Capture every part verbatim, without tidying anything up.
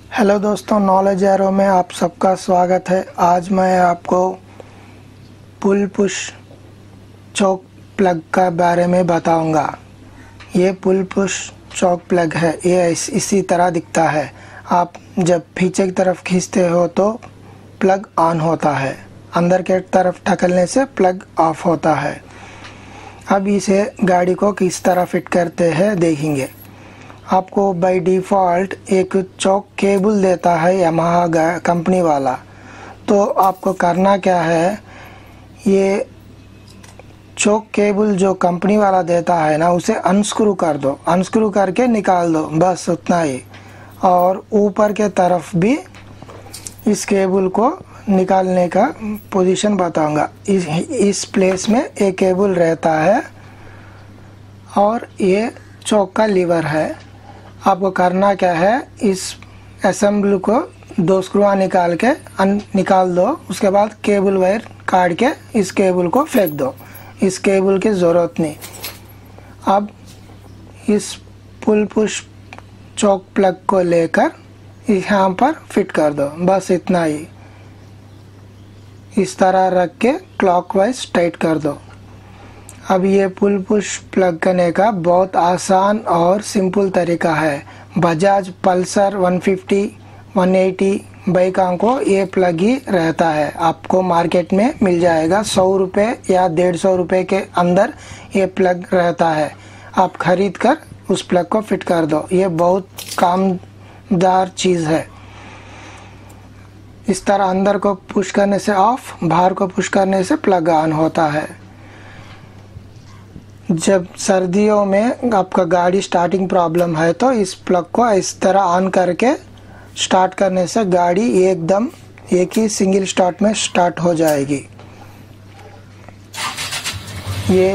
Hello दोस्तों, knowledge arrow में आप सबका स्वागत है। आज मैं आपको पुल पुश चौक प्लग का बारे में बताऊंगा। ये पुल पुश चौक प्लग है। ये इस, इसी तरह दिखता है। आप जब पीछे की तरफ खींचते हो तो प्लग ऑन होता है, अंदर के तरफ ढकलने से प्लग ऑफ होता है। अब इसे गाड़ी को किस तरह फिट करते हैं देखेंगे। आपको बाय डिफ़ॉल्ट एक चौक केबल देता है यामाहा कंपनी वाला। तो आपको करना क्या है, ये चौक केबल जो कंपनी वाला देता है ना, उसे अनस्क्रू कर दो। अनस्क्रू करके निकाल दो, बस उतना ही। और ऊपर के तरफ भी इस केबल को निकालने का पोजीशन बताऊंगा। इस इस प्लेस में एक केबल रहता है और ये चौक का लीवर है। आपको करना क्या है, इस असेंबली को दो स्क्रूआ निकाल के अन निकाल दो। उसके बाद केबल वायर काट के इस केबल को फेंक दो। इस केबल की ज़रूरत नहीं। अब इस पुल पुश चौक प्लग को लेकर यहाँ पर फिट कर दो, बस इतना ही। इस तरह रख के क्लॉकवाइज टाइट कर दो। अब ये पुल पुश प्लग करने का बहुत आसान और सिंपल तरीका है। बजाज पल्सर एक सौ पचास, एक सौ अस्सी बाइकों को ये प्लग ही रहता है। आपको मार्केट में मिल जाएगा। सौ रुपये या डेढ़ सौ रुपये के अंदर ये प्लग रहता है। आप खरीद कर उस प्लग को फिट कर दो। ये बहुत कामदार चीज़ है। इस तरह अंदर को पुश करने से ऑफ, बाहर को पुश करने से प्लग ऑन होता है। जब सर्दियों में आपका गाड़ी स्टार्टिंग प्रॉब्लम है तो इस प्लग को इस तरह ऑन करके स्टार्ट करने से गाड़ी एकदम एक ही सिंगल स्टार्ट में स्टार्ट हो जाएगी। ये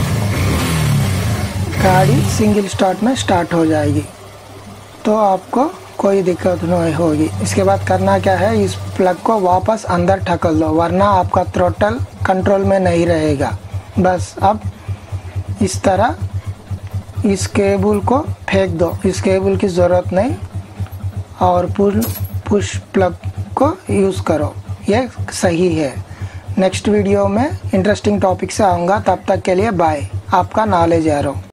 गाड़ी सिंगल स्टार्ट में स्टार्ट हो जाएगी, तो आपको कोई दिक्कत नहीं होगी। इसके बाद करना क्या है, इस प्लग को वापस अंदर ढकल दो, वरना आपका थ्रोटल कंट्रोल में नहीं रहेगा। बस अब इस तरह इस केबल को फेंक दो। इस केबल की ज़रूरत नहीं और पुल पुश प्लग को यूज़ करो। ये सही है। नेक्स्ट वीडियो में इंटरेस्टिंग टॉपिक से आऊँगा। तब तक के लिए बाय। आपका नॉलेज एरो।